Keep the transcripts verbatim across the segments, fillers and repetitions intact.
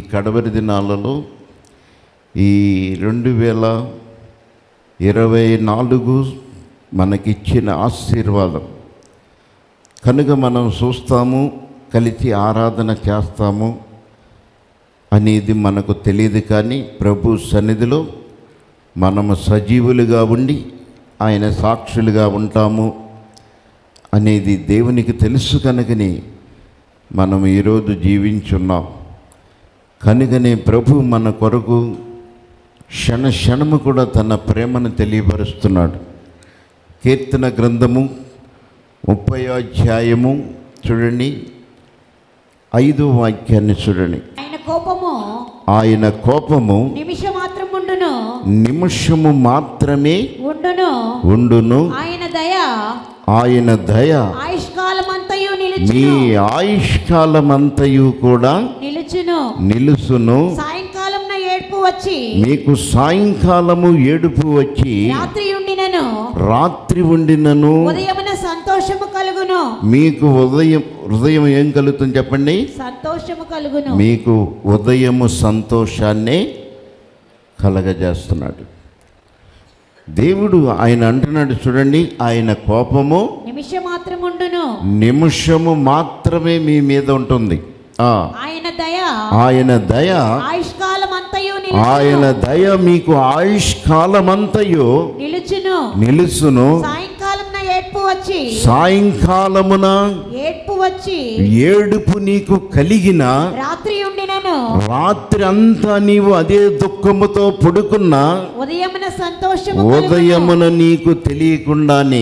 కడవరి దినాలలో ఈ రెండు వేల ఇరవై నాలుగు మనకిచ్చిన ఆశీర్వాదం కనుక మనం చూస్తాము, కలిసి ఆరాధన చేస్తాము అనేది మనకు తెలియదు. కానీ ప్రభు సన్నిధిలో మనము సజీవులుగా ఉండి ఆయన సాక్షులుగా ఉంటాము అనేది దేవునికి తెలుసు. కనుకనే మనం ఈరోజు జీవించున్నాం. కనుకనే ప్రభు మన కొరకు క్షణ క్షణము కూడా తన ప్రేమను తెలియపరుస్తున్నాడు. కీర్తన గ్రంథము ముప్పై అధ్యాయము చూడండి, ఐదో వాక్యాన్ని చూడండి. ఆయన కోపము ఆయన కోపము నిమిషం మాత్రం ఉండును నిమిషము మాత్రమే ఉండును ఉండును ఆయన దయ ఆయన దయ ఆయుష్కాలమంతయు మీ నిలుచును ఆయుష్కాలమంతయు కూడా నిలుచును నిలుసును. సాయంకాలం ఏడ్పు వచ్చి మీకు సాయంకాలము ఏడుపు వచ్చి రాత్రి ఉండినను రాత్రి ఉండినను ఉదయమున సంతోషము కలుగును. మీకు ఉదయం హృదయం ఏం కలుగుతుంది చెప్పండి? సంతోషము కలుగును. మీకు ఉదయము సంతోషాన్నే కలగజేస్తున్నాడు దేవుడు. ఆయన అంటున్నాడు చూడండి, ఆయన కోపము నిమిషం మాత్రం ఉండును నిమిషము మాత్రమే మీ మీద ఉంటుంది. ఆ ఆయన దయ ఆయన దయ ఆయుష్కాలమంతయు ఆయన దయ మీకు ఆయుష్కాలమంతయు నిలుచును నిలుసును. సాయంకాలం ఏడ్పు వచ్చి సాయంకాలమున ఏడ్పు వచ్చి ఏడుపు నీకు కలిగిన రాత్రి ఉండినను రాత్రి అంతా నీవు అదే దుఃఖముతో పడుకున్నా ఉదయమున సంతోషము ఉదయమున నీకు తెలియకుండానే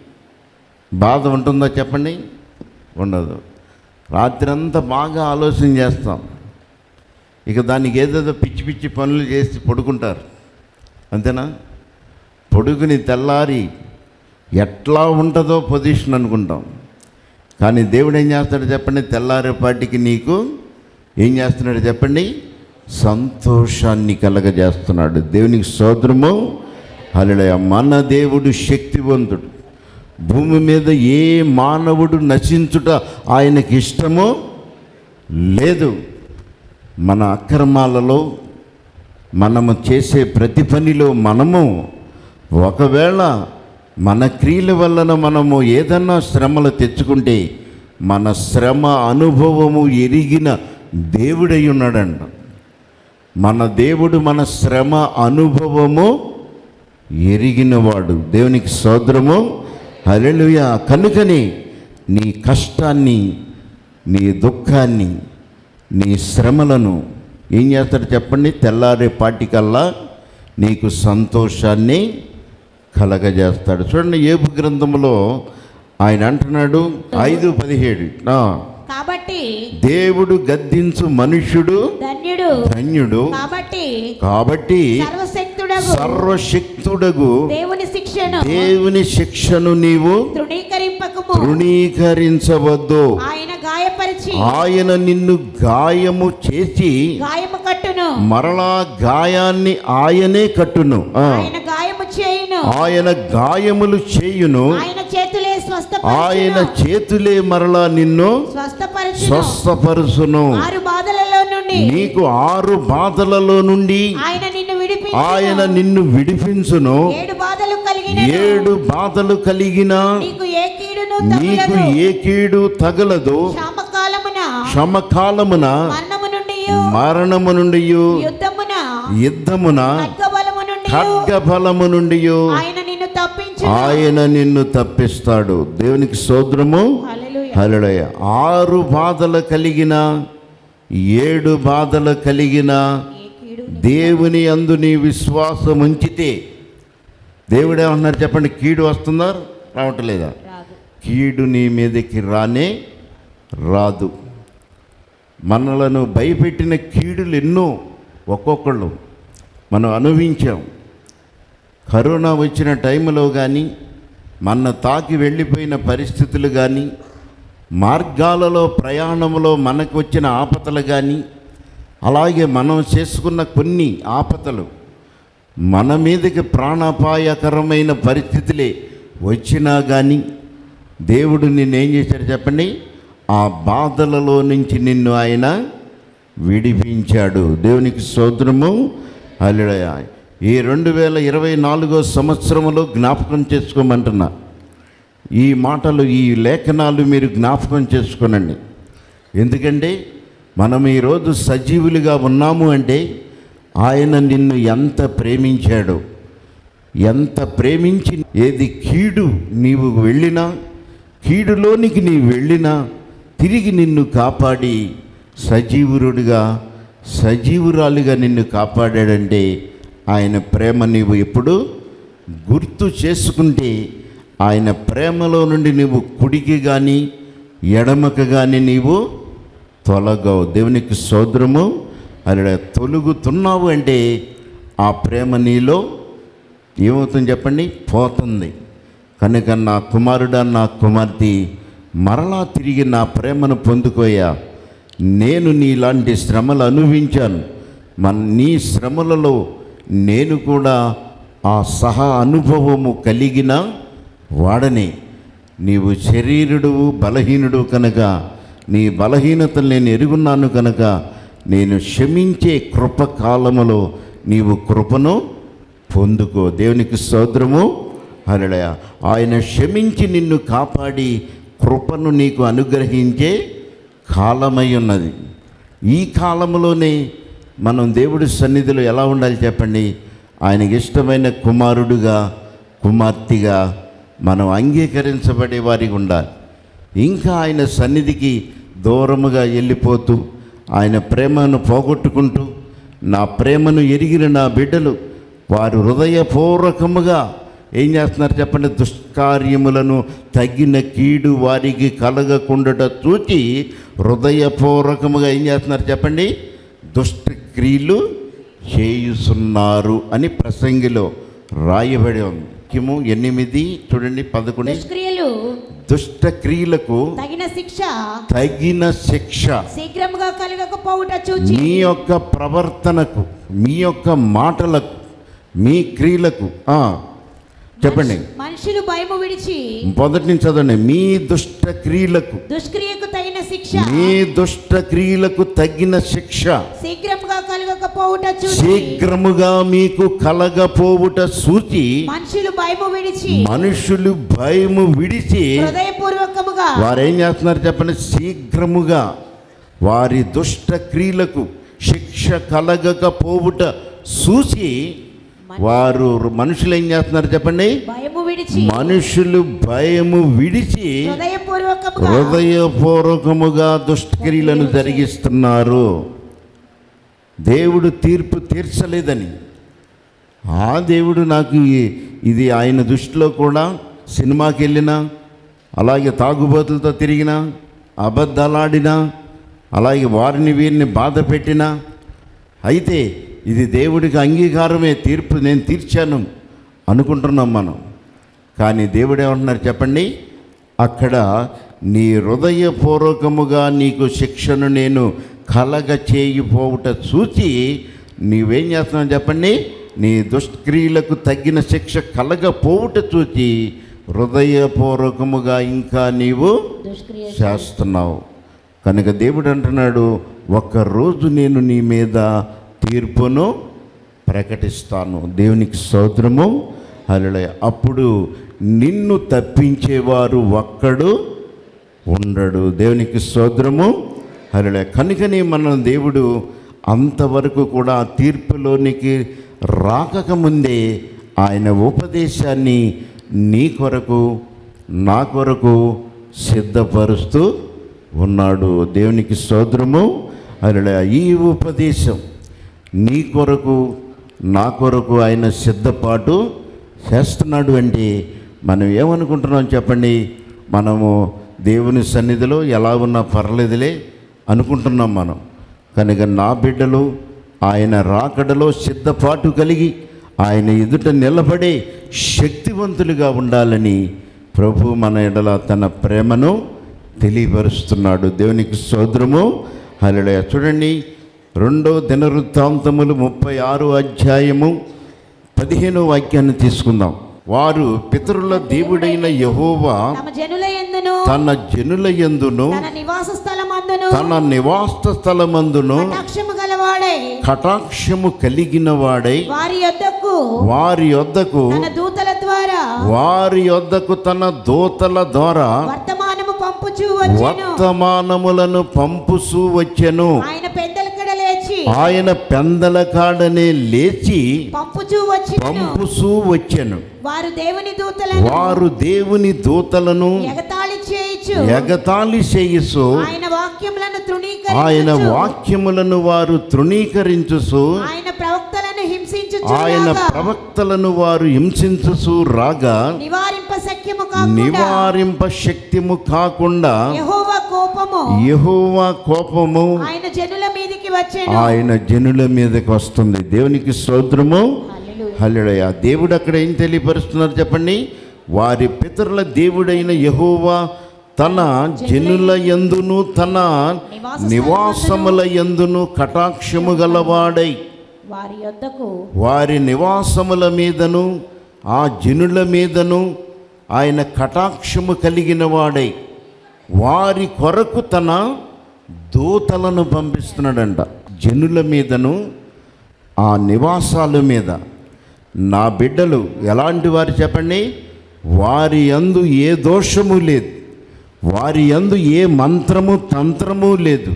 బాధ ఉంటుందా చెప్పండి? ఉండదు. రాత్రి అంతా బాగా ఆలోచన చేస్తాం, ఇక దానికి ఏదేదో పిచ్చి పిచ్చి పనులు చేసి పడుకుంటారు, అంతేనా? పడుకుని తెల్లారి ఎట్లా ఉంటుందో పొజిషన్ అనుకుంటాం. కానీ దేవుడు ఏం చేస్తాడు చెప్పండి? తెల్లారేపాటికి నీకు ఏం చేస్తున్నాడు చెప్పండి? సంతోషాన్ని కలగజేస్తున్నాడు. దేవునికి స్తోత్రము, హల్లెలూయా. మన దేవుడు శక్తివంతుడు. భూమి మీద ఏ మానవుడు నశించుట ఆయనకి ఇష్టమో లేదు. మన అక్రమాలలో మనము చేసే ప్రతి పనిలో మనము ఒకవేళ మన క్రియల వలన మనము ఏదన్నా శ్రమలు తెచ్చుకుంటే మన శ్రమ అనుభవము ఎరిగిన దేవుడై ఉన్నాడంట. మన దేవుడు మన శ్రమ అనుభవము ఎరిగినవాడు. దేవునికి స్తోత్రము, హల్లెలూయా. కనుకని నీ కష్టాన్ని, నీ దుఃఖాన్ని, నీ శ్రమలను ఏం చేస్తాడు చెప్పండి? తెల్లారే పాటికల్లా నీకు సంతోషాన్ని కలగజేస్తాడు. చూడండి, యోబు గ్రంథంలో ఆయన అంటున్నాడు ఐదు పదిహేడు, కాబట్టి దేవుడు గద్దించు మనుష్యుడు ధన్యుడు ధన్యుడు కాబట్టి కాబట్టి సర్వశక్తుడగు సర్వశక్తుడగు దేవుని శిక్షను దేవుని శిక్షను నీవు తృణీకరింపకము తృణీకరించవద్దు. ఆయన గాయపరిచి ఆయన నిన్ను గాయము చేసి గాయము కట్టును, మరలా గాయాన్ని ఆయనే కట్టును. ఆయన గాయము చేయును, ఆయన గాయములు చేయును, ఆయన చేతులే ఆయన చేతులే మరలా నిన్ను స్వస్థపరుచును. ఆరు బాధలలో నుండి నీకు ఆరు బాధలలో నుండి ఆయన నిన్ను విడిపించును. ఆయన నిన్ను విడిపించును. ఏడు బాధలు కలిగిన ఏడు బాధలు కలిగిన నీకు ఏ కీడును నీకు ఏ కీడు తగలదు. క్షమకాలమున క్షమకాలమున మరణము నుండి మరణము నుండి యుద్ధమున యుద్ధమున ఖడ్గబలము నుండి ఖడ్గబలము నుండి ఆయన నిన్ను తప్పించును. ఆయన నిన్ను తప్పిస్తాడు. దేవునికి స్తోత్రము, హల్లెలూయా. ఆరు బాధలు కలిగిన ఏడు బాధలు కలిగిన దేవుని యందు నీ విశ్వాసం ఉంచితే దేవుడు ఏమన్నారు చెప్పండి? కీడు వస్తుందా? రావట్లేదా? కీడు నీ మీదకి రానే రాదు. మనలను భయపెట్టిన కీడులు ఎన్నో ఒక్కొక్కళ్ళు మనం అనుభవించాం. కరోనా వచ్చిన టైంలో కానీ, మన తాకి వెళ్ళిపోయిన పరిస్థితులు కానీ, మార్గాలలో ప్రయాణంలో మనకు వచ్చిన ఆపదలు కానీ, అలాగే మనం చేసుకున్న కొన్ని ఆపదలు మన మీదకి ప్రాణాపాయకరమైన పరిస్థితులే వచ్చినా కానీ దేవుడు నిన్నేం చేశాడు చెప్పండి? ఆ బాధలలో నుంచి నిన్ను ఆయన విడిపించాడు. దేవునికి స్తోత్రము. హల్లెలూయా. ఈ రెండు వేల ఇరవై నాలుగో సంవత్సరంలో జ్ఞాపకం చేసుకోమంటున్నా. ఈ మాటలు, ఈ లేఖనాలు మీరు జ్ఞాపకం చేసుకోనండి. ఎందుకంటే మనం ఈరోజు సజీవులుగా ఉన్నాము అంటే ఆయన నిన్ను ఎంత ప్రేమించాడో, ఎంత ప్రేమించి, ఏది కీడు నీవు వెళ్ళినా, కీడులోనికి నీవు వెళ్ళినా తిరిగి నిన్ను కాపాడి సజీవురుడిగా, సజీవురాలుగా నిన్ను కాపాడాడంటే ఆయన ప్రేమ నీవు ఎప్పుడు గుర్తు చేసుకుంటే, ఆయన ప్రేమలో నుండి నీవు కుడికి కానీ ఎడమకు కానీ నీవు తొలగవు. దేవునికి స్తోత్రము. అలా తొలుగుతున్నావు అంటే ఆ ప్రేమ నీలో ఏమవుతుంది చెప్పండి? పోతుంది. కనుక నా కుమారుడా, నా కుమార్తె, మరలా తిరిగి నా ప్రేమను పొందుకోయా. నేను నీలాంటి శ్రమలు అనుభవించాను. మన నీ శ్రమలలో నేను కూడా ఆ సహా అనుభవము కలిగిన వాడని. నీవు శరీరుడు, బలహీనుడు కనుక నీ బలహీనతలు నేను ఎరుగున్నాను కనుక నేను క్షమించే కృప కాలములో నీవు కృపను పొందుకో. దేవునికి స్తోత్రము. హల్లెలూయా. ఆయన క్షమించి నిన్ను కాపాడి కృపను నీకు అనుగ్రహించే కాలమై ఉన్నది. ఈ కాలంలోనే మనం దేవుడి సన్నిధిలో ఎలా ఉండాలి చెప్పండి? ఆయనకి ఇష్టమైన కుమారుడుగా, కుమార్తెగా మనం అంగీకరించబడే వారికి ఉండాలి. ఇంకా ఆయన సన్నిధికి దూరముగా వెళ్ళిపోతూ ఆయన ప్రేమను పోగొట్టుకుంటూ, నా ప్రేమను ఎరిగిన నా బిడ్డలు వారు హృదయపూర్వకముగా ఏం చేస్తున్నారు చెప్పండి? దుష్కార్యములను తగిన కీడు వారికి కలగకుండాట చూచి హృదయపూర్వకముగా ఏం చేస్తున్నారు చెప్పండి? దుష్ట క్రియలు చేయుచున్నారు అని ప్రసంగిలో రాయబడి ఉంది. వాక్యము ఎనిమిది చూడండి, పదకొండు. దుష్క్రియలు దుష్ట క్రియలకు తగిన శిక్ష తగిన శిక్ష శీఘ్రముగా కలగకపోవుట చూచి, మీ యొక్క ప్రవర్తనకు, మీ యొక్క మాటలకు, మీ క్రియలకు ఆ చెప్పండి. మనుషులు భయము విడిచి, మొదటి నుంచి చదవండి. మీ దుష్ట క్రియలకు, దుష్క్రియకు తగిన శిక్ష, మీ దుష్ట క్రియలకు తగిన శిక్ష శీఘ్రముగా కలగకపోవుట చూచి, శీఘ్రముగా మీకు కలగపోవుట సూచి, మనుషులు భయము విడిచి, మనుషులు భయము విడిచి హృదయపూర్వకముగా వారు ఏం చేస్తున్నారు చెప్పండి? శీఘ్రముగా వారి దుష్ట క్రియలకు శిక్ష కలగకపోవుట చూసి వారు, మనుషులు ఏం చేస్తున్నారు చెప్పండి? భయము విడిచి, మనుషులు భయము విడిచి హృదయపూర్వకముగా హృదయపూర్వకముగా దుష్టక్రియలను జరిగిస్తున్నారు. దేవుడు తీర్పు తీర్చలేదని, ఆ దేవుడు నాకు ఇది ఆయన దృష్టిలో కూడా సినిమాకి వెళ్ళినా, అలాగే తాగుబోతులతో తిరిగినా, అబద్ధాలాడినా, అలాగే వారిని వీరిని బాధ పెట్టినా, అయితే ఇది దేవుడికి అంగీకారమే, తీర్పు నేను తీర్చాను అనుకుంటున్నాం మనం. కానీ దేవుడు ఏమంటున్నారు చెప్పండి? అక్కడ నీ హృదయపూర్వకముగా నీకు శిక్షను నేను కలగ చేయిపోవుట చూచి నీవేం చేస్తున్నావు చెప్పండి? నీ దుష్క్రియలకు తగిన శిక్ష కలగపోవుట చూచి హృదయపూర్వకముగా ఇంకా నీవు చేస్తున్నావు. కనుక దేవుడు అంటున్నాడు, ఒక్కరోజు నేను నీ మీద తీర్పును ప్రకటిస్తాను. దేవునికి స్తోత్రము. హల్లెలూయా. అప్పుడు నిన్ను తప్పించేవారు ఒక్కడు ఉండడు. దేవునికి స్తోత్రము. హల్లెలూయా. కనుకనే మన దేవుడు అంతవరకు కూడా తీర్పులోనికి రాకముందే ఆయన ఉపదేశాన్ని నీ కొరకు, నా కొరకు సిద్ధపరుస్తూ ఉన్నాడు. దేవునికి స్తోత్రము. హల్లెలూయా. ఈ ఉపదేశం నీ కొరకు, నా కొరకు ఆయన సిద్ధపాటు చేస్తున్నాడు అంటే మనం ఏమనుకుంటున్నాం చెప్పండి? మనము దేవుని సన్నిధిలో ఎలా ఉన్నా పర్లేదులే అనుకుంటున్నాం మనం. కనుక నా బిడ్డలు ఆయన రాకడలో సిద్ధపాటు కలిగి ఆయన ఎదుట నిలబడే శక్తివంతులుగా ఉండాలని ప్రభు మన ఎడల తన ప్రేమను తెలియపరుస్తున్నాడు. దేవునికి స్తోత్రము. హల్లెలూయా. చూడండి, రెండో దినవృత్తాంతములు ముప్పై ఆరు అధ్యాయము పదిహేనో వాక్యాన్ని తీసుకుందాం. వారు పితరుల దేవుడైన యెహోవా తమ జనుల యందును తన జనుల యందును తన నివాస స్థలమందును తన నివాస స్థలమందును కటాక్షము గలవాడై కటాక్షము కలిగిన వాడై వారి యొద్దకు వారి యొద్దకు తన దూతల ద్వారా వారి యొద్దకు తన దూతల ద్వారా వర్తమానము పంపుచూ వచ్చెను. వర్తమానములను పంపుచూ వచ్చెను. ఆయన పెద్దల కడ లేచి ఆయన పెందల కాడనే లేచి పంపుచూ వచ్చి పంపుచూ వచ్చెను. వారు దేవుని దూతలను వారు దేవుని దూతలను ఎగతాళి చేయుచు ఎగతాళి చేయుచు ఆయన వాక్యములను ఆయన తృణీకరించుచు వాక్యములను వారు తృణీకరించుచు ఆయన ప్రవక్తలను హింసించుచు ఆయన రాగా ప్రవక్తలను వారు హింసించుచు రాగా నివారింప శక్యము కాకుండా నివారింప శక్తిము కాకుండా యెహోవా కోపము యెహోవా కోపము ఆయన జనుల మీదికి వచ్చెను. ఆయన జనుల మీదకి వస్తుంది. దేవునికి స్తోత్రము. హల్లెలూయా. హల్లెలూయా. దేవుడు అక్కడ ఏం తెలియపరుస్తున్నారు చెప్పండి. వారి పితరుల దేవుడైన యెహోవా తన జనుల యందును తన నివాసముల యందును కటాక్షము గలవాడై వారి యొద్దకు వారి నివాసముల మీదను ఆ జనుల మీదను ఆయన కటాక్షము కలిగిన వాడై వారి కొరకు తన దూతలను పంపిస్తున్నాడంట. జనుల మీదను ఆ నివాసాల మీద నా బిడ్డలు ఎలాంటి వారు చెప్పండి. వారి యందు ఏ దోషము లేదు, వారి యందు ఏ మంత్రము తంత్రము లేదు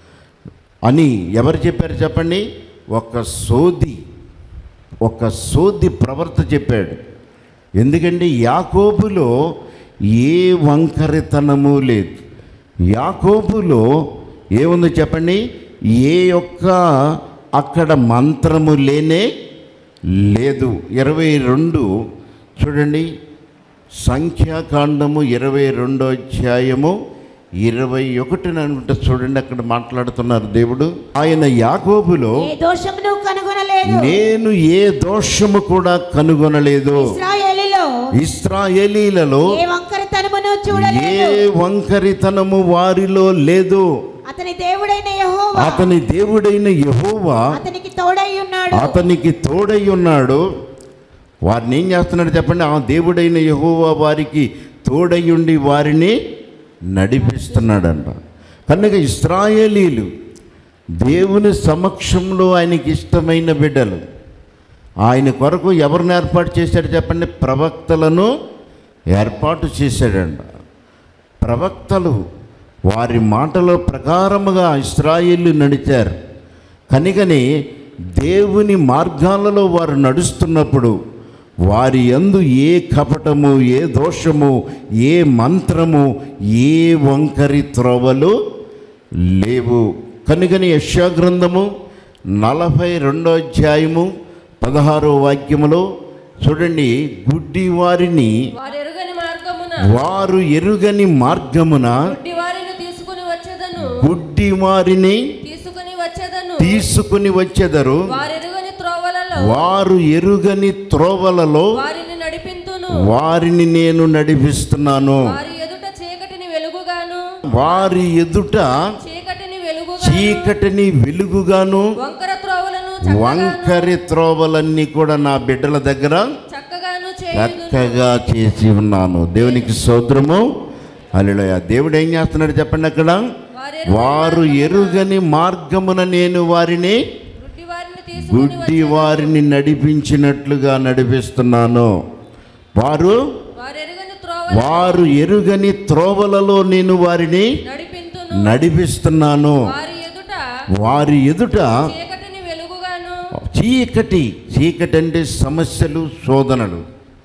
అని ఎవరు చెప్పారు చెప్పండి. ఒక సోది ఒక సోది ప్రవర్త చెప్పాడు. ఎందుకంటే యాకోబులో ఏ వంకరితనము లేదు. యాకోబులో ఏముందో చెప్పండి. ఏ ఒక్క అక్కడ మంత్రము లేనే లేదు. ఇరవై రెండు చూడండి. సంఖ్యాకాండము ఇరవై రెండో అధ్యాయము ఇరవై ఒకటిని అనుకుంటే చూడండి. అక్కడ మాట్లాడుతున్నారు దేవుడు. ఆయన యాకోబులో ఏ దోషమును కనుగొనలేదు, నేను ఏ దోషము కూడా కనుగొనలేదు. ఇశ్రాయేలులో ఇశ్రాయేలీలలో ఏ వంకరతనమును ఏ చూడలేదు. వంకరితనము వారిలో లేదు. అతని దేవుడైన యెహోవా అతని దేవుడైన యెహోవా అతనికి తోడై ఉన్నాడు. అతనికి తోడై ఉన్నాడు. వారిని ఏం చేస్తున్నాడు చెప్పండి. ఆ దేవుడైన యెహోవా వారికి తోడై ఉండి వారిని నడిపిస్తున్నాడంట. కనుక ఇశ్రాయేలీలు దేవుని సమక్షంలో ఆయనకి ఇష్టమైన బిడ్డలు. ఆయన కొరకు ఎవరిని ఏర్పాటు చేశాడు చెప్పండి. ప్రవక్తలను ఏర్పాటు చేశాడంట. ప్రవక్తలు వారి మాటల ప్రకారముగా ఇశ్రాయేలు నడిచారు. కనుకని దేవుని మార్గాలలో వారు నడుస్తున్నప్పుడు వారి యందు ఏ కపటము, ఏ దోషము, ఏ మంత్రము, ఏ వంకరి త్రోవలు లేవు. కనుకని యెషయా గ్రంథము నలభై రెండో అధ్యాయము పదహారో వాక్యములో చూడండి. గుడ్డి వారిని వారు ఎరుగని మార్గమున వారు ఎరుగని మార్గమున గుడ్డి వారిని తీసుకుని వచ్చేదను గుడ్డి వారిని తీసుకుని వచ్చేదను తీసుకుని వచ్చెదరు. వారు ఎరుగని త్రోవలలో వారు ఎరుగని త్రోవలలో వారిని నడిపింతును. వారిని నేను నడిపిస్తున్నాను. వారి ఎదుట చీకటిని వెలుగుగాను వారి ఎదుట చీకటిని వెలుగుగాను చీకటిని వెలుగుగాను వంకర త్రోవలను చక్కగాను వంకరి త్రోవలన్నీ కూడా నా బిడ్డల దగ్గర చక్కగాను చేయుదును. చక్కగా చేసి ఉన్నాను. దేవునికి స్తోత్రము. హల్లెలూయా. దేవుడు ఏం చేస్తున్నాడు చెప్పండి. అక్కడ వారు వారు ఎరుగని మార్గమున నేను వారిని గుడ్డి వారిని తీసుకుని గుడ్డి వారిని నడిపించినట్లుగా నడిపిస్తున్నాను. వారు వారు ఎరుగని త్రోవ వారు ఎరుగని త్రోవలలో నేను వారిని నడిపింతును. నడిపిస్తున్నాను. వారి ఎదుట వారి ఎదుట చీకటిని వెలుగుగాను చీకటి చీకటి అంటే సమస్యలు, శోధనలు.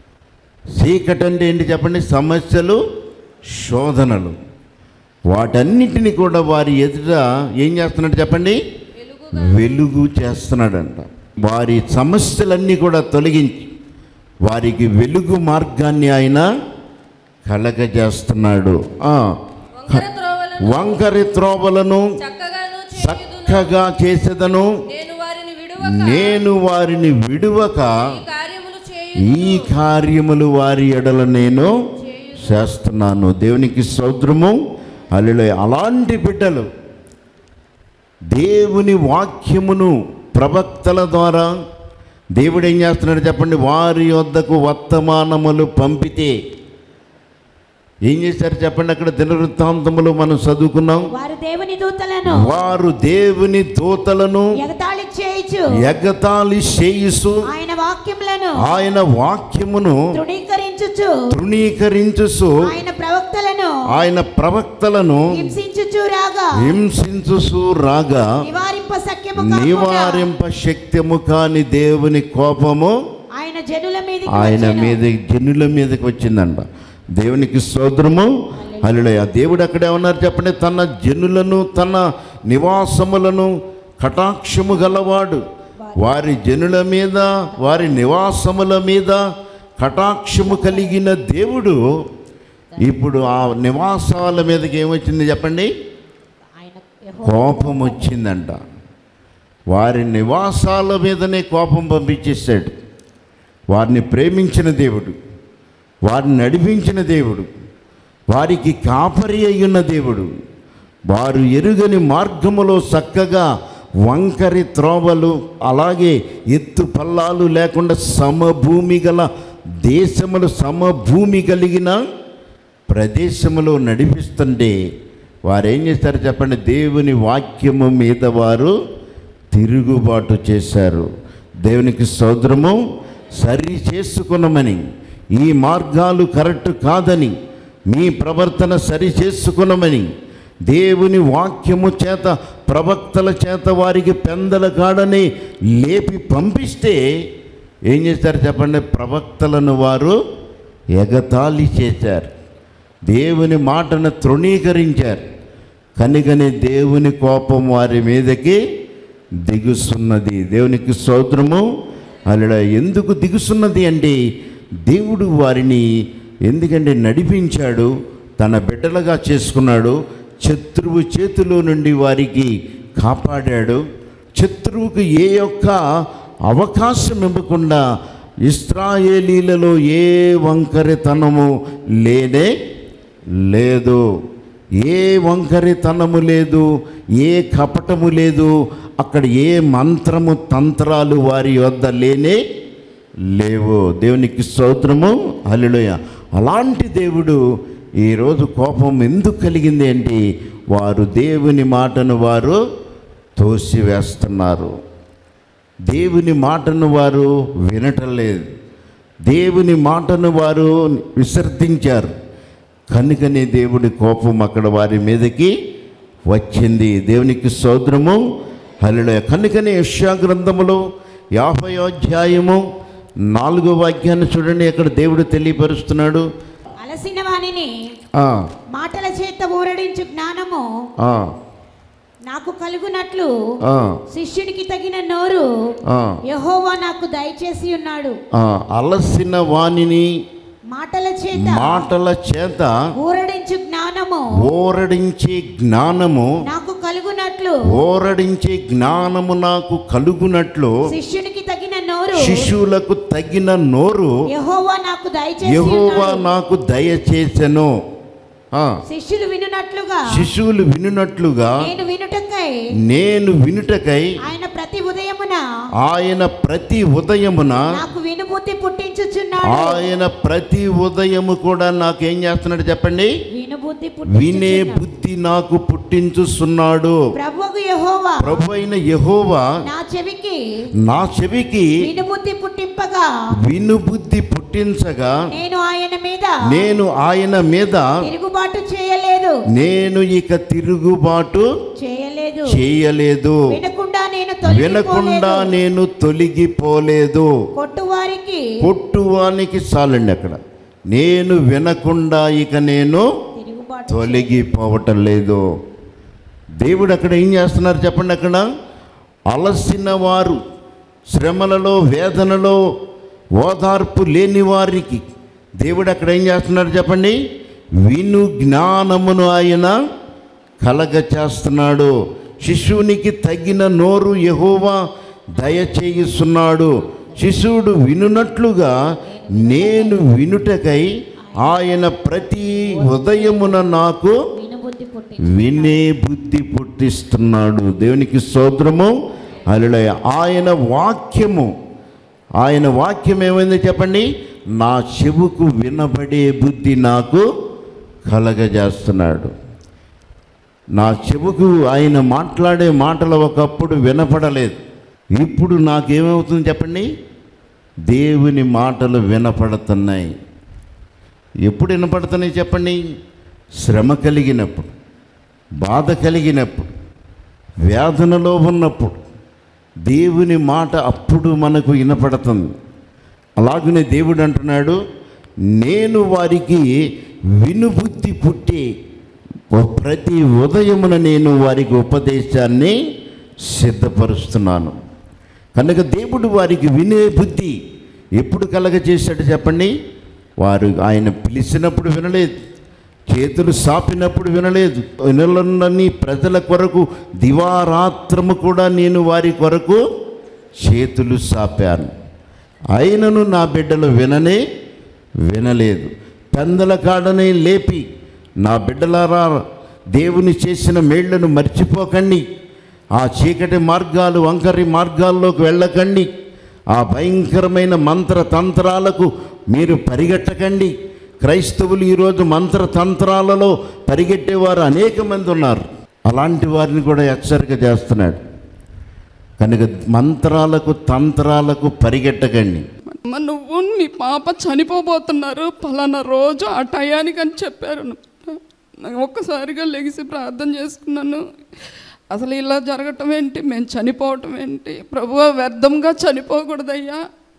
చీకటి అంటే ఏంటి చెప్పండి. సమస్యలు, శోధనలు. వాటన్నిటిని కూడా వారి ఎదుట ఏం చేస్తున్నాడు చెప్పండి. వెలుగుగా వెలుగు చేస్తున్నాడంట. వారి సమస్యలన్నీ కూడా తొలగించి వారికి వెలుగు మార్గాన్ని ఆయన కలగజేస్తున్నాడు. ఆ, వంకర త్రోవలను వంకరి త్రోవలను చక్కగాను చేయుదును. చక్కగా చేసేదను. నేను వారిని విడువక నేను వారిని విడువక ఈ కార్యములు చేయుదును. ఈ కార్యములు వారి ఎడల నేను చేస్తున్నాను. దేవునికి స్తోత్రము. హల్లెలూయా. అలాంటి బిడ్డలు దేవుని వాక్యమును ప్రవక్తల ద్వారా దేవుడు ఏం చేస్తున్నాడు చెప్పండి? వారి వద్దకు వర్తమానములు పంపితే ఏం చేశారు చెప్పండి? అక్కడ దినవృత్తాంతములు మనం చదువుకున్నాం. వారు దేవుని దూతలను వారు దేవుని దూతలను ఎగతాళి చేయుచు ఎగతాళి చేయుచు ఆయన వాక్యములను ఆయన వాక్యమును తృణీకరించుచు తృణీకరించుచు ఆయన ప్రవక్తలను ఆయన ప్రవక్తలను హింసించుచు రాగా హింసించుచు రాగా నివారింప సఖ్యము కాకుండా నివారింప శక్యము కాని దేవుని కోపము ఆయన జనుల మీదకి ఆయన వచ్చెను. మీద జనుల మీదకి వచ్చిందంట. దేవునికి స్తోత్రము. హల్లెలూయా. దేవుడు అక్కడే ఉన్నారు చెప్పండి? తన జనులను తన నివాసములను కటాక్షము గలవాడు. వారి జనుల మీద వారి నివాసముల మీద కటాక్షము కలిగిన దేవుడు ఇప్పుడు ఆ నివాసాల మీదకి ఏమొచ్చింది చెప్పండి? ఆయన యెహోవా కోపం వచ్చిందంట. వారి నివాసాల మీదనే కోపం పంపించేశాడు. వారిని ప్రేమించిన దేవుడు, వారిని నడిపించిన దేవుడు, వారికి కాపరి అయ్యున్న దేవుడు, వారు ఎరుగని మార్గములో చక్కగా వంకరి త్రోవలు అలాగే ఎత్తు పల్లాలు లేకుండా సమభూమి గల దేశములు సమభూమి కలిగిన ప్రదేశములో నడిపిస్తుంటే వారు ఏం చేస్తారు చెప్పండి? దేవుని వాక్యము మీద వారు తిరుగుబాటు చేశారు. దేవునికి స్తోత్రము. సరి చేసుకునమని, ఈ మార్గాలు కరెక్ట్ కాదని, మీ ప్రవర్తన సరి చేసుకునమని దేవుని వాక్యము చేత ప్రవక్తల చేత వారికి పెందల కాడని లేపి పంపిస్తే ఏం చేశారు చెప్పండి? ప్రవక్తలను వారు ఎగతాళి చేశారు. దేవుని మాటను తృణీకరించారు. కనుకనే దేవుని కోపం వారి మీదకి దిగుస్తున్నది. దేవునికి స్తోత్రము. అలా ఎందుకు దిగుస్తున్నది అంటే దేవుడు వారిని ఎందుకంటే నడిపించాడు, తన బిడ్డలుగా చేసుకున్నాడు, శత్రువు చేతిలో నుండి వారికి కాపాడాడు. శత్రువుకు ఏ యొక్క అవకాశం ఇవ్వకుండా ఇశ్రాయేలీలలో ఏ వంకరితనము లేనే లేదు, ఏ వంకరితనము లేదు, ఏ కపటము లేదు. అక్కడ ఏ మంత్రము తంత్రాలు వారి వద్ద లేనే లేవు. దేవునికి స్తోత్రము. హల్లెలూయా. అలాంటి దేవుడు ఈరోజు కోపం ఎందుకు కలిగింది అంటే వారు దేవుని మాటను వారు తోసివేస్తున్నారు. దేవుని మాటను వారు వినటం లేదు. దేవుని మాటను వారు విసర్జించారు. కనుకనే దేవుడి కోపం అక్కడ వారి మీదకి వచ్చింది. దేవునికి స్తోత్రము. హల్లెలూయా. కనుకనే యెషయా గ్రంథములో యాభై అధ్యాయము నాలుగో వాక్యాన్ని చూడండి. అక్కడ దేవుడు తెలియపరుస్తున్నాడు. అలసిన వానిని ఆ, మాటల చేత ఊరడించు జ్ఞానము ఆ, నాకు కలుగునట్లు ఆ, శిష్యునికి తగిన నోరు ఆ, యెహోవా నాకు దయచేసి ఉన్నాడు. ఆ, అలసిన వానిని మాటల చేత మాటల చేత ఊరడించు జ్ఞానము ఓరడించే జ్ఞానము నాకు కలుగునట్లు ఓరడించే జ్ఞానము నాకు కలుగునట్లు శిష్యునికి తగిన నోరు శిశువులకు తగిన నోరు యెహోవా నాకు దయచేసి యెహోవా ఉన్నాడు. నాకు దయచేసెను. ఆ, శిష్యులు వినునట్లుగా శిశువులు వినునట్లుగా నేను వినుటకై నేను వినుటకై ఆయన ప్రతి ఉదయమున ఆయన ప్రతి ఉదయమున నాకు వినుబుద్ధి పుట్టించుచున్నాడు. ఆయన ప్రతి ఉదయము కూడా నాకు ఏం చేస్తున్నాడు చెప్పండి? వినుబుద్ధి వినే పుట్టించుచున్నాడు. బుద్ధి నాకు పుట్టించుస్తున్నాడు. ప్రభువు యెహోవా ప్రభు అయిన యెహోవా నా చెవికి నా చెవికి వినుబుద్ధి పుట్టింపగా వినుబుద్ధి పుట్టించగా నేను ఆయన మీద నేను ఆయన మీద తిరుగుబాటు చేయలేదు నేను ఇక తిరుగుబాటు చేయలేదు చేయలేదు. వినకుండా నేను వినకుండా తొలగిపోలేదు. నేను తొలగిపోలేదు. కొట్టువారికి కొట్టువానికి చాలండి. అక్కడ నేను వినకుండా ఇక నేను తిరుగుబాటు తొలగిపోవటం లేదు. దేవుడు అక్కడ ఏం చేస్తున్నారు చెప్పండి? అక్కడ అలసిన వారు, శ్రమలలో వేదనలో ఓదార్పు లేని వారికి దేవుడు అక్కడ ఏం చేస్తున్నారు చెప్పండి? విను జ్ఞానమును ఆయన కలగ చేస్తున్నాడు. శిశువునికి తగిన నోరు యెహోవా దయచేయుస్తున్నాడు. శిశువుడు వినునట్లుగా నేను వినుటకై ఆయన ప్రతి ఉదయమున నాకు వినుబుద్ధి పుట్టి వినే బుద్ధి పుట్టిస్తున్నాడు. దేవునికి స్తోత్రము. హల్లెలూయా. ఆయన వాక్యము ఆయన వాక్యం ఏమైందో చెప్పండి, నా చెవుకు వినబడే బుద్ధి నాకు కలగజేస్తున్నాడు. నా చెవుకు ఆయన మాట్లాడే మాటలు ఒకప్పుడు వినపడలేదు, ఇప్పుడు నాకేమవుతుంది చెప్పండి, దేవుని మాటలు వినపడుతున్నాయి. ఎప్పుడు వినపడుతున్నాయి చెప్పండి? శ్రమ కలిగినప్పుడు, బాధ కలిగినప్పుడు, వేదనలో ఉన్నప్పుడు దేవుని మాట అప్పుడు మనకు వినపడుతుంది. అలాగనే దేవుడు అంటున్నాడు, నేను వారికి వినుబుద్ధి పుట్టి ప్రతి ఉదయమున నేను వారికి ఉపదేశాన్ని సిద్ధపరుస్తున్నాను. కనుక దేవుడు వారికి వినే బుద్ధి ఎప్పుడు కలగజేశాడు చెప్పండి? వారు ఆయన పిలిచినప్పుడు వినలేదు, చేతులు సాపినప్పుడు వినలేదు. వినలని ప్రజల కొరకు దివారాత్రము కూడా నేను వారి కొరకు చేతులు సాపాను, అయినను నా బిడ్డలు విననే వినలేదు. పెందల కాడనే లేపి, నా బిడ్డలారా దేవుని చేసిన మేళ్లను మర్చిపోకండి, ఆ చీకటి మార్గాలు వంకరి మార్గాల్లోకి వెళ్ళకండి, ఆ భయంకరమైన మంత్ర తంత్రాలకు మీరు పరిగెట్టకండి. క్రైస్తవులు ఈరోజు మంత్ర తంత్రాలలో పరిగెట్టేవారు అనేక మంది ఉన్నారు. అలాంటి వారిని కూడా హెచ్చరిక చేస్తున్నాడు. కనుక మంత్రాలకు తంత్రాలకు పరిగెట్టకండి. నువ్వు నీ పాప చనిపోబోతున్నారు పలానా రోజు ఆ టయానికి అని చెప్పారు. ఒక్కసారిగా లెగిసి ప్రార్థన చేసుకున్నాను. అసలు ఇలా జరగటం ఏంటి, మేము చనిపోవటం ఏంటి ప్రభువా, వ్యర్థంగా చనిపోకూడదయ్యా,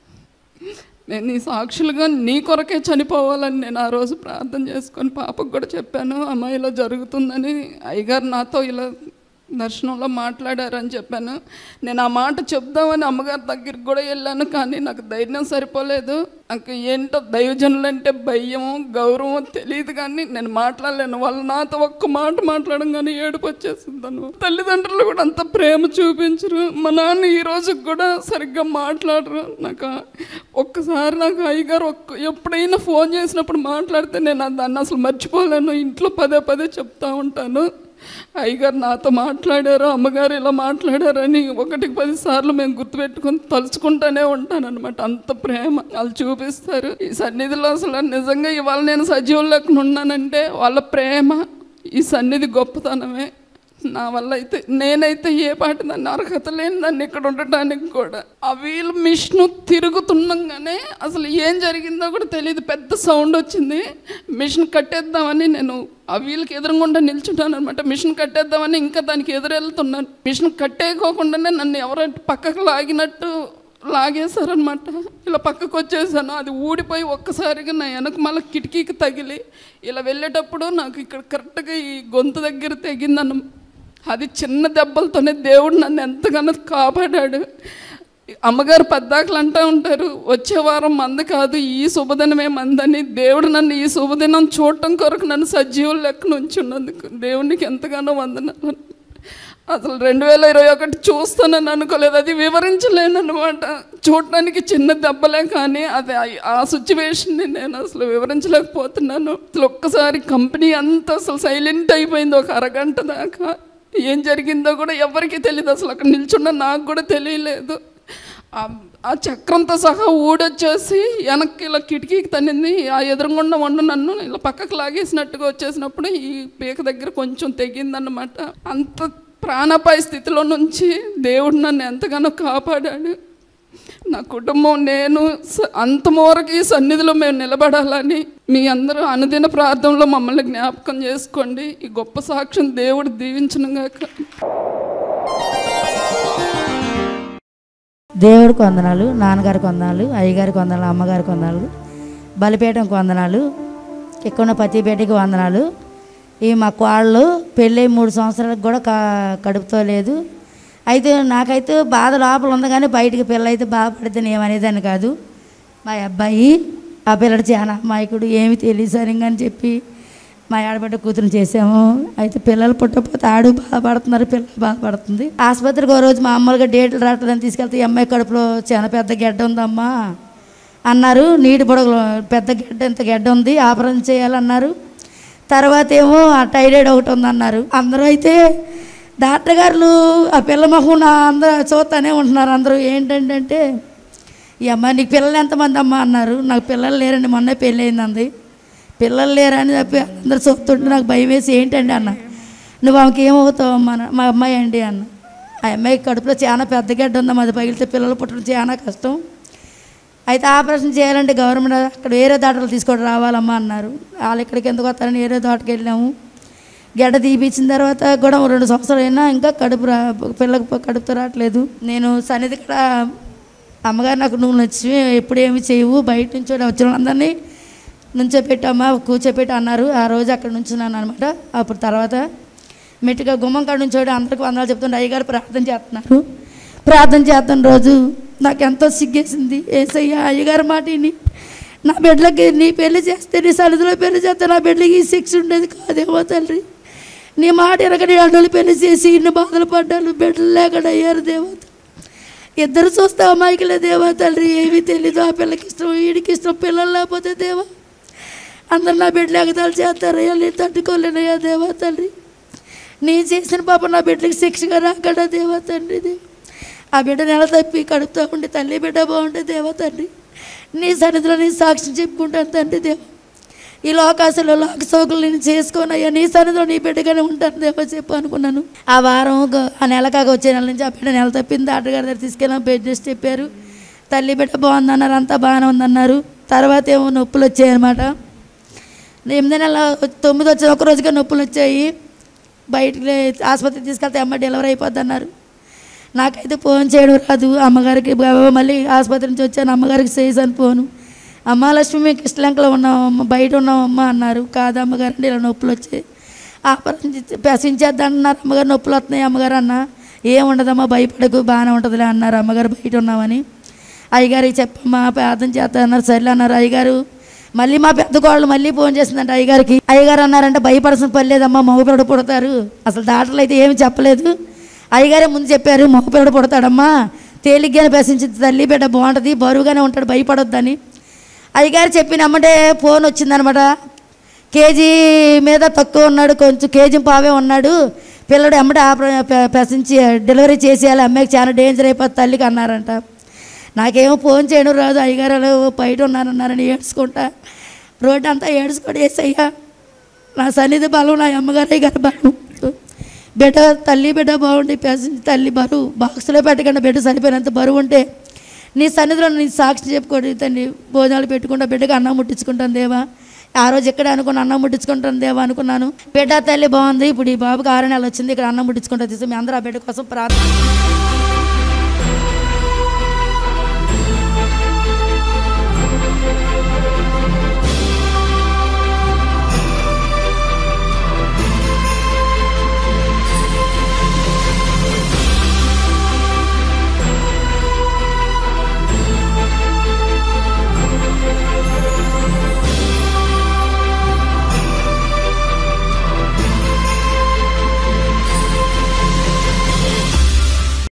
నేను నీ సాక్షులుగా నీ కొరకే చనిపోవాలని నేను ఆ రోజు ప్రార్థన చేసుకొని పాపకు కూడా చెప్పాను. అమ్మ ఇలా జరుగుతుందని అయ్యగారు నాతో ఇలా దర్శనంలో మాట్లాడారని చెప్పాను. నేను ఆ మాట చెప్దామని అమ్మగారి దగ్గరికి కూడా వెళ్ళాను, కానీ నాకు ధైర్యం సరిపోలేదు. నాకు ఏంటో దైవజనులంటే భయము గౌరవం తెలియదు, కానీ నేను మాట్లాడలేను. వాళ్ళు నాతో ఒక్క మాట మాట్లాడడం కానీ ఏడుపు వచ్చేసిందను. తల్లిదండ్రులు కూడా అంత ప్రేమ చూపించరు. మా నాన్న ఈ రోజుకి కూడా సరిగ్గా మాట్లాడరు. నాకు ఒక్కసారి నాకు అయ్యగారు ఒక్క ఎప్పుడైనా ఫోన్ చేసినప్పుడు మాట్లాడితే నేను దాన్ని అసలు మర్చిపోలేను. ఇంట్లో పదే పదే చెప్తా ఉంటాను, అయ్యగారు నాతో మాట్లాడారు, అమ్మగారు ఇలా మాట్లాడారని ఒకటికి పది సార్లు మేము గుర్తుపెట్టుకొని తలుచుకుంటూనే ఉంటాను అనమాట. అంత ప్రేమ వాళ్ళు చూపిస్తారు. ఈ సన్నిధిలో అసలు నిజంగా ఇవాళ నేను సజీవం లెక్కన ఉన్నానంటే వాళ్ళ ప్రేమ, ఈ సన్నిధి గొప్పతనమే. నా వల్ల అయితే నేనైతే ఏ పాటి దాన్ని అర్హత లేని దాన్ని ఇక్కడ ఉండటానికి కూడా. ఆ వీల్ మిషన్ తిరుగుతుండగానే అసలు ఏం జరిగిందో కూడా తెలియదు, పెద్ద సౌండ్ వచ్చింది. మిషన్ కట్టేద్దామని నేను ఆ వీళ్ళకి ఎదురుగుండా నిల్చుంటాను అనమాట. మిషన్ కట్టేద్దామని ఇంకా దానికి ఎదురెళ్తున్నాను. మిషన్ కట్టేయకోకుండానే నన్ను ఎవరో పక్కకు లాగినట్టు లాగేశారనమాట. ఇలా పక్కకు వచ్చేసాను. అది ఊడిపోయి ఒక్కసారిగా నా వెనక మళ్ళీ కిటికీకి తగిలి ఇలా వెళ్ళేటప్పుడు నాకు ఇక్కడ కరెక్ట్గా ఈ గొంతు దగ్గర తెగిందన్న. అది చిన్న దెబ్బలతోనే దేవుడు నన్ను ఎంతగానో కాపాడాడు. అమ్మగారు పద్దాకలు అంటూ ఉంటారు, వచ్చే వారం మంద కాదు ఈ శుభదినమే మందని. దేవుడు నన్ను ఈ శుభదినం చూడటం కొరకు నన్ను సజీవుల లెక్కన ఉంచున్నందుకు దేవునికి ఎంతగానో వందనాలు. అసలు రెండు వేల ఇరవై ఒకటి చూస్తానని అనుకోలేదు, అది వివరించలేను అనమాట. చూడటానికి చిన్న దెబ్బలే, కానీ అది ఆ సిచ్యువేషన్ని నేను అసలు వివరించలేకపోతున్నాను. అసలు ఒక్కసారి కంపెనీ అంతా అసలు సైలెంట్ అయిపోయింది ఒక అరగంట దాకా. ఏం జరిగిందో కూడా ఎవరికి తెలియదు, అసలు అక్కడ నిల్చున్న నాకు కూడా తెలియలేదు. ఆ చక్రంతో సహా ఊడొచ్చేసి వెనక్కి ఇలా కిటికీకి తన్నింది. ఆ ఎదురుగుండా వండు నన్ను ఇలా పక్కకు లాగేసినట్టుగా వచ్చేసినప్పుడు ఈ పీక దగ్గర కొంచెం తెగిందన్నమాట. అంత ప్రాణాపాయ స్థితిలో నుంచి దేవుడు నన్ను ఎంతగానో కాపాడాడు. నా కుటుంబం నేను అంతమూరకు ఈ సన్నిధిలో మేము నిలబడాలని మీ అందరూ అనుదిన ప్రార్థనలో మమ్మల్ని జ్ఞాపకం చేసుకోండి. ఈ గొప్ప సాక్ష్యం దేవుడు దీవించునుగాక. దేవుడికి వందనాలు, నాన్నగారికి వందనాలు, అయ్యగారికి వందనాలు, అమ్మగారికి వందనాలు, బలిపేటకు వందనాలు, ఇక్కడ పతిపేటకి వందనాలు. ఈ మా కోళ్ళు పెళ్ళి మూడు సంవత్సరాలకు కూడా క కడుపుతో లేదు. అయితే నాకైతే బాధ లోపల ఉంది, కానీ బయటికి పిల్ల అయితే బాధపడితే ఏమనేదాన్ని కాదు. మా అబ్బాయి ఆ పిల్లడు చాలా అమాయకుడు, ఏమి తెలియదు సరిగ్గా అని చెప్పి మా ఆడబిడ్డ కూతురు చేసాము. అయితే పిల్లలు పుట్టకపోతే ఆడు బాధపడుతున్నారు, పిల్లలు బాధపడుతుంది. ఆసుపత్రికి ఓ రోజు మామూలుగా డేట్లు రావట్లేదని తీసుకెళ్తే ఈ అమ్మాయి కడుపులో చాలా పెద్ద గెడ్డ ఉందమ్మా అన్నారు. నీటి పొడగలు పెద్ద గెడ్డ, ఇంత గెడ్డ ఉంది, ఆపరేషన్ చేయాలన్నారు. తర్వాత ఏమో ఆ టైరాయిడ్ ఒకటి ఉందన్నారు. అందరూ అయితే డాక్టర్ గారు ఆ పిల్ల మొహం అందరూ చూస్తానే ఉంటున్నారు. అందరూ ఏంటంటే ఈ అమ్మాయి నీకు పిల్లలు ఎంతమంది అమ్మ అన్నారు. నాకు పిల్లలు లేరండి, మొన్నే పెళ్ళి అయింది. పిల్లలు లేరని చెప్పి అందరు చెప్తుంటే నాకు భయం వేసి ఏంటండి అన్న, నువ్వు ఆమెకి ఏమవుతావు అమ్మ అన్న. మా అమ్మాయి అండి అన్న. ఆ అమ్మాయి కడుపులో చాలా పెద్ద గడ్డ ఉందమ్మా, అది పగిలితే పిల్లలు పుట్టడం చాలా కష్టం. అయితే ఆపరేషన్ చేయాలంటే గవర్నమెంట్ అక్కడ వేరే దాటలు తీసుకొని రావాలమ్మా అన్నారు. వాళ్ళు ఇక్కడికి ఎందుకు వస్తారని వేరే తోటకి వెళ్ళాము. గడ్డ తీపిచ్చిన తర్వాత కూడా రెండు సంవత్సరాలు అయినా ఇంకా కడుపు రా పిల్లలకు కడుపుతో రావట్లేదు. నేను సన్నిధి ఇక్కడ అమ్మగారు నాకు నువ్వు నచ్చి ఎప్పుడు ఏమి చేయవు, బయట నుంచి వచ్చిన వాళ్ళందరినీ నుంచోపెట్టమ్మా కూర్చోపెట్టి అన్నారు. ఆ రోజు అక్కడ నుంచున్నాను అనమాట. అప్పుడు తర్వాత మెట్టుగా గుమ్మం కాడ నుంచి అందరికి వందలు చెప్తుంటే అయ్యగారు ప్రార్థన చేస్తున్నారు. ప్రార్థన చేస్తున్న రోజు నాకు ఎంతో సిగ్గేసింది. ఏసయ్య అయ్యగారు మాట విని నా బిడ్డలకి నీ పెళ్లి చేస్తే నీ సన్నిధిలో పెళ్లి చేస్తే నా బిడ్డలకి ఈ శిక్ష ఉండేది కాదేమో తండ్రి. నీ మాట ఎరగని అడ్డలు పెళ్లి చేసి ఇన్ని బాధలు పడ్డాను, బిడ్డలు లేకుండా అయ్యారు దేవత. ఇద్దరు చూస్తే అమాయకులే దేవా తండ్రి, ఏమీ తెలీదు. ఆ పిల్లకి ఇష్టం, వీడికి ఇష్టం, పిల్లలు లేకపోతే దేవా అందరు నా బిడ్డలు ఎగతాలు చేస్తారయ్యా, నేను తట్టుకోలేనయ్యా దేవా తండ్రి. నేను చేసిన పాప నా బిడ్డలకి శిక్షగా రాకడా దేవా తండ్రి. దేవ ఆ బిడ్డ నెల తప్పి కడుపుతూ ఉండి తల్లి బిడ్డ బాగుంటే దేవా తండ్రి నీ సన్నిధిలో నీ సాక్ష్యం చెప్పుకుంటాను తండ్రి. దేవ ఈ లోకాశలో లోక సోకులు నేను చేసుకోనయ్యా, నీ సన్నిధిలో నీ బిడ్డగానే ఉంటాను దేవా చెప్పు అనుకున్నాను. ఆ వారం ఆ నెల కాక వచ్చే నెల నుంచి ఆ బిడ్డ నెల తప్పింది. డాక్టర్ దగ్గర తీసుకెళ్ళాం, బెడ్ రెస్ట్ చెప్పారు. తల్లి బిడ్డ బాగుందన్నారు, అంతా బాగానే ఉందన్నారు. తర్వాత ఏమో నొప్పులు వచ్చాయన్నమాట. ఎనిమిది నెల తొమ్మిది వచ్చిన ఒక రోజుగా నొప్పులు వచ్చాయి. బయటికి ఆసుపత్రికి తీసుకెళ్తే అమ్మ డెలివరీ అయిపోద్ది అన్నారు. నాకైతే ఫోన్ చేయడం రాదు. అమ్మగారికి మళ్ళీ ఆసుపత్రి నుంచి వచ్చాను, అమ్మగారికి చేసాను ఫోను. అమ్మ లక్ష్మి మేము కిష్టలంకలో ఉన్నామమ్మ, బయట ఉన్నామమ్మ అన్నారు. కాదు అమ్మగారు అంటే ఇలా నొప్పులు వచ్చాయి, ఆపరేషన్ పెసించేద్దాం అన్నారు. అమ్మగారు నొప్పులు వస్తున్నాయి అమ్మగారు అన్న. ఏముండదమ్మా భయపడకు బాగానే ఉంటుందిలే అన్నారు. అమ్మగారు బయట ఉన్నామని అయ్యగారికి చెప్పమ్మా ప్రార్థన చేస్తా అన్నారు. సర్లే అన్నారు. అయ్యగారు మళ్ళీ మా పెద్ద కోళ్ళు మళ్ళీ ఫోన్ చేసిందంట అయ్యగారికి. అయ్యగారు అన్నారంటే భయపడాల్సిన పని లేదమ్మా, మగపిల్లడు పుడతారు. అసలు డాక్టర్లు అయితే ఏమి చెప్పలేదు, అయ్యగారే ముందు చెప్పారు మగపిల్లడు పుడతాడమ్మా, తేలిగ్గానే పెసించి తల్లి బిడ్డ బాగుంటుంది, బరువుగానే ఉంటాడు, భయపడొద్దని అయ్యగారు చెప్పినమ్మంటే ఫోన్ వచ్చిందనమాట. కేజీ మీద తక్కువ ఉన్నాడు, కొంచెం కేజీ పావే ఉన్నాడు, పిల్లడు ఎమ్మటే ఆప పెసించి డెలివరీ చేసేయాలి, అమ్మాయికి చాలా డేంజర్ అయిపోతుంది తల్లికి అన్నారంట. నాకేమో ఫోన్ చేయడం రాదు. అయ్యగారు బయట ఉన్నారన్నారని ఏడ్చుకుంటా రోడ్డు అంతా ఏడ్చుకోండి. వేసయ్యా నా సన్నిధి బలం, నా అమ్మగారు అయ్యగారు బలం, బిడ్డ తల్లి బిడ్డ బాగుండి పెసించి తల్లి బరువు బాక్స్లో పెట్టకుండా బిడ్డ సరిపోయినంత బరువు ఉంటే నీ సన్నిధిలో నీ సాక్షి చెప్పుకోండి తండ్రి. భోజనాలు పెట్టుకుంటా, బిడ్డకి అన్నం ముట్టించుకుంటాను దేవా. ఆ రోజు ఎక్కడ అనుకున్నా అన్నం ముట్టించుకుంటాను దేవా అనుకున్నాను. బిడ్డ తల్లి బాగుంది. ఇప్పుడు ఈ బాబుకి ఆరు నెలలు వచ్చింది, ఇక్కడ అన్నం ముట్టించుకుంటా తీసుకు మీ అందరూ ఆ బిడ్డ కోసం ప్రార్థన